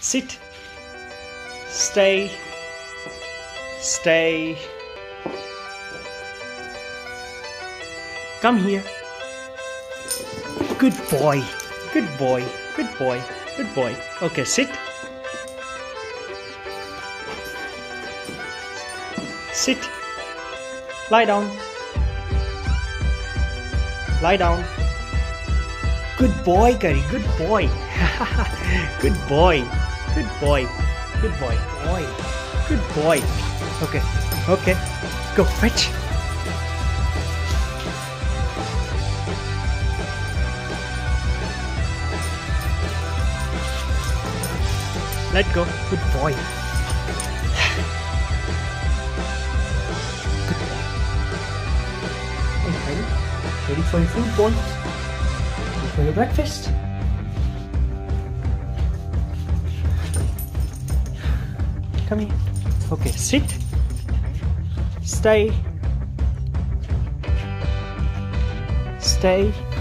Sit. Stay. Stay. Come here. Good boy. Good boy. Good boy. Good boy. Okay, sit. Sit. Lie down. Lie down. Good boy, Curry. Good boy. Good boy. Good boy. Good boy. Boy. Good boy. Okay. Okay. Go fetch. Let go. Good boy. Good boy. Okay. Ready for your food, boy? Ready for your breakfast? Come here. Okay, sit. Stay. Stay.